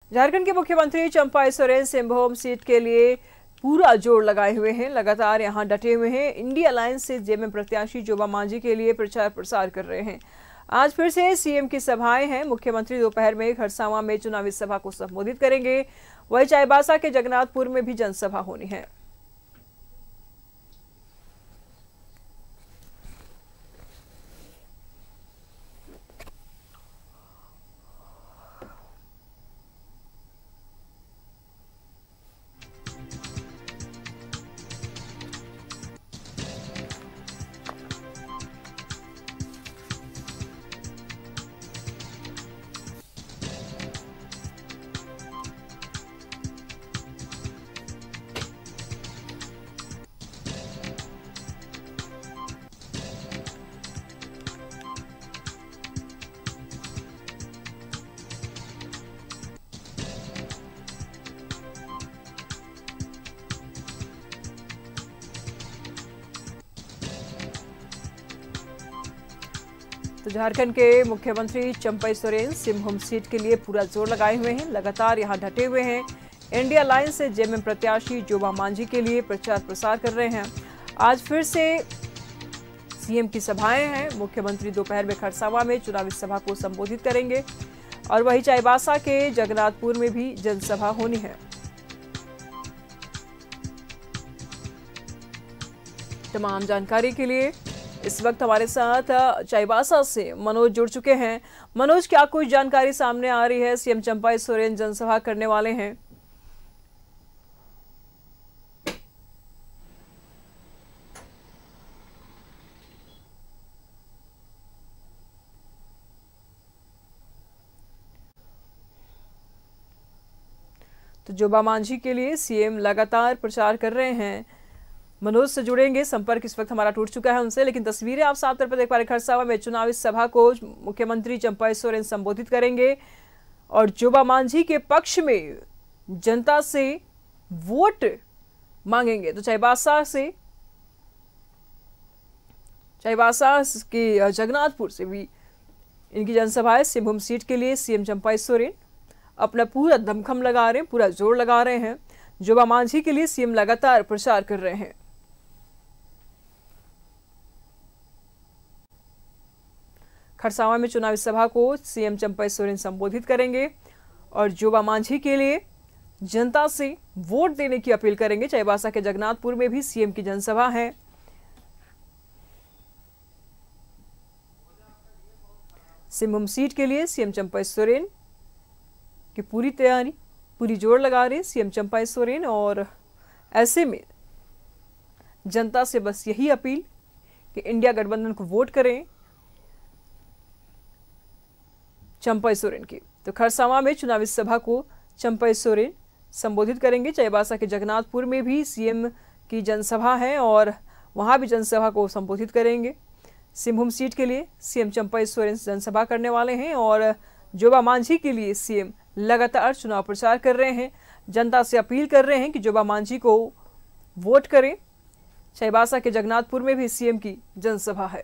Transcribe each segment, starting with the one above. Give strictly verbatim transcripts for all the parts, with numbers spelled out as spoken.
झारखंड के मुख्यमंत्री चंपाई सोरेन सिंहभूम सीट के लिए पूरा जोर लगाए हुए हैं। लगातार यहां डटे हुए हैं। इंडिया अलायंस से जेएमएम प्रत्याशी जोबा मांझी के लिए प्रचार प्रसार कर रहे हैं। आज फिर से सीएम की सभाएं हैं। मुख्यमंत्री दोपहर में खरसावां में चुनावी सभा को संबोधित करेंगे। वहीं चाईबासा के जगन्नाथपुर में भी जनसभा होनी है। तो झारखंड के मुख्यमंत्री चंपाई सोरेन सिंहभूम सीट के लिए पूरा जोर लगाए हुए हैं। लगातार यहां डटे हुए हैं। इंडिया अलायंस से जेएमएम प्रत्याशी जोबा मांझी के लिए प्रचार प्रसार कर रहे हैं। आज फिर से सीएम की सभाएं हैं। मुख्यमंत्री दोपहर में खरसावां में चुनावी सभा को संबोधित करेंगे और वहीं चाईबासा के जगन्नाथपुर में भी जनसभा होनी है। तमाम जानकारी के लिए इस वक्त हमारे साथ चाईबासा से मनोज जुड़ चुके हैं। मनोज, क्या कोई जानकारी सामने आ रही है? सीएम चंपाई सोरेन जनसभा करने वाले हैं। तो जोबा मांझी के लिए सीएम लगातार प्रचार कर रहे हैं। मनोज से जुड़ेंगे, संपर्क इस वक्त हमारा टूट चुका है उनसे, लेकिन तस्वीरें आप साफ तौर पर देख पा रहे। खरसावा में चुनावी सभा को मुख्यमंत्री चंपाई सोरेन संबोधित करेंगे और जोबा मांझी के पक्ष में जनता से वोट मांगेंगे। तो चाईबासा से चाईबासा के जगन्नाथपुर से भी इनकी जनसभा है। सिंहभूम सीट के लिए सीएम चंपाई सोरेन अपना पूरा दमखम लगा रहे हैं, पूरा जोर लगा रहे हैं। जोबा मांझी के लिए सीएम लगातार प्रचार कर रहे हैं। खरसावां में चुनावी सभा को सीएम चंपाई सोरेन संबोधित करेंगे और जोबा मांझी के लिए जनता से वोट देने की अपील करेंगे। चाईबासा के जगन्नाथपुर में भी सीएम की जनसभा है। सिंहभूम सीट के लिए सीएम चंपाई सोरेन की पूरी तैयारी, पूरी जोर लगा रहे सीएम चंपाई सोरेन और ऐसे में जनता से बस यही अपील कि इंडिया गठबंधन को वोट करें चंपाई सोरेन की। तो खरसावां में चुनावी सभा को चंपाई सोरेन संबोधित करेंगे। चाईबासा के जगन्नाथपुर में भी सीएम की जनसभा है और वहां भी जनसभा को संबोधित करेंगे। सिंहभूम सीट के लिए सीएम चंपाई सोरेन जनसभा करने वाले हैं और जोबा मांझी के लिए सीएम लगातार चुनाव प्रचार कर रहे हैं। जनता से अपील कर रहे हैं कि जोबा मांझी को वोट करें। चाईबासा के जगन्नाथपुर में भी सीएम की जनसभा है।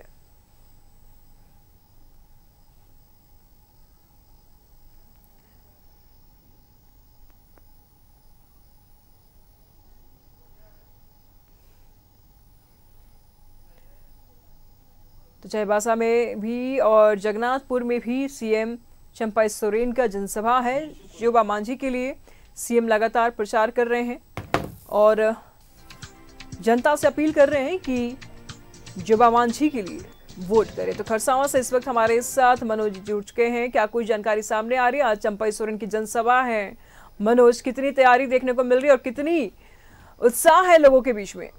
तो चाईबासा में भी और जगन्नाथपुर में भी सीएम चंपाई सोरेन का जनसभा है। जोबा मांझी के लिए सीएम लगातार प्रचार कर रहे हैं और जनता से अपील कर रहे हैं कि जोबा मांझी के लिए वोट करें। तो खरसावां से इस वक्त हमारे साथ मनोज जुड़ चुके हैं। क्या कोई जानकारी सामने आ रही है? आज चंपाई सोरेन की जनसभा है। मनोज, कितनी तैयारी देखने को मिल रही है और कितनी उत्साह है लोगों के बीच में?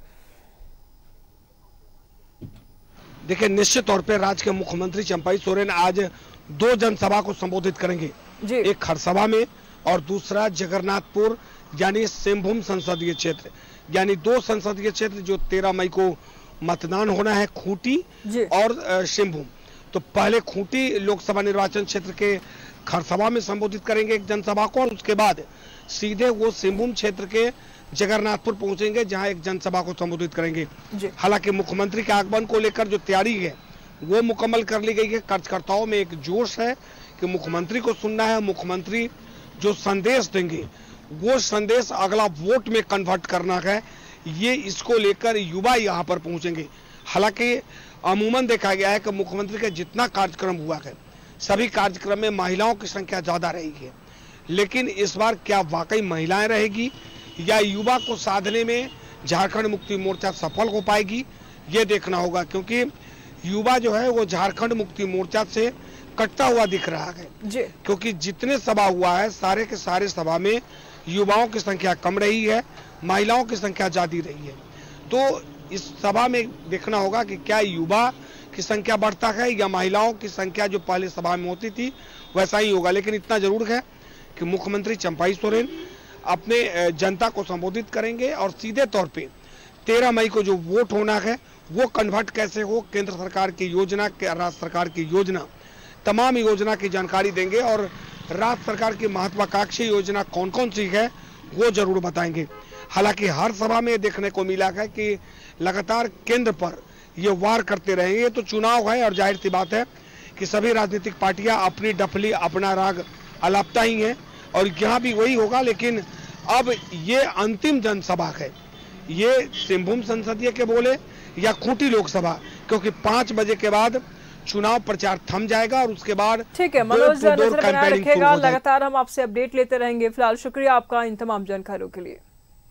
देखिए, निश्चित तौर पर राज्य के मुख्यमंत्री चंपाई सोरेन आज दो जनसभा को संबोधित करेंगे। एक खरसावा में और दूसरा जगन्नाथपुर यानी सिंहभूम संसदीय क्षेत्र, यानी दो संसदीय क्षेत्र जो तेरह मई को मतदान होना है, खूंटी और सिंहभूम। तो पहले खूंटी लोकसभा निर्वाचन क्षेत्र के खरसावा में संबोधित करेंगे एक जनसभा को और उसके बाद सीधे वो सिंहभूम क्षेत्र के जगन्नाथपुर पहुंचेंगे जहां एक जनसभा को संबोधित करेंगे। हालांकि मुख्यमंत्री के आगमन को लेकर जो तैयारी है वो मुकम्मल कर ली गई है। कार्यकर्ताओं में एक जोश है कि मुख्यमंत्री को सुनना है, मुख्यमंत्री जो संदेश देंगे वो संदेश अगला वोट में कन्वर्ट करना है, ये इसको लेकर युवा यहाँ पर पहुंचेंगे। हालांकि अमूमन देखा गया है कि मुख्यमंत्री का जितना कार्यक्रम हुआ है सभी कार्यक्रम में महिलाओं की संख्या ज्यादा रही है, लेकिन इस बार क्या वाकई महिलाएं रहेगी या युवा को साधने में झारखंड मुक्ति मोर्चा सफल हो पाएगी, ये देखना होगा। क्योंकि युवा जो है वो झारखंड मुक्ति मोर्चा से कटता हुआ दिख रहा है जी। क्योंकि जितने सभा हुआ है सारे के सारे सभा में युवाओं की संख्या कम रही है, महिलाओं की संख्या ज्यादा रही है। तो इस सभा में देखना होगा कि क्या युवा की संख्या बढ़ता है या महिलाओं की संख्या जो पहले सभा में होती थी वैसा ही होगा। लेकिन इतना जरूर है कि मुख्यमंत्री चंपाई सोरेन अपने जनता को संबोधित करेंगे और सीधे तौर पे तेरह मई को जो वोट होना है वो कन्वर्ट कैसे हो, केंद्र सरकार की योजना, राज्य सरकार की योजना, तमाम योजना की जानकारी देंगे और राज्य सरकार की महत्वाकांक्षी योजना कौन कौन सी है वो जरूर बताएंगे। हालांकि हर सभा में देखने को मिला है कि लगातार केंद्र पर ये वार करते रहेंगे। तो चुनाव है और जाहिर सी बात है कि सभी राजनीतिक पार्टियां अपनी डफली अपना राग अलापता ही हैं और यहाँ भी वही होगा। लेकिन अब ये अंतिम जनसभा है, ये सिंहभूम संसदीय के बोले या खूंटी लोकसभा, क्योंकि पांच बजे के बाद चुनाव प्रचार थम जाएगा और उसके बाद ठीक है मनोज नजर बनाए रखेगा। लगातार हम आपसे अपडेट लेते रहेंगे। फिलहाल शुक्रिया आपका इन तमाम जानकारियों के लिए।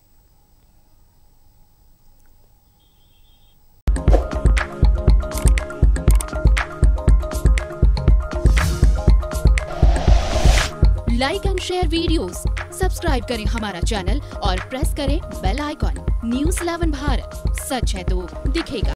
Like and share videos, subscribe करें हमारा चैनल और प्रेस करें bell icon. News eleven Bharat, सच है तो दिखेगा।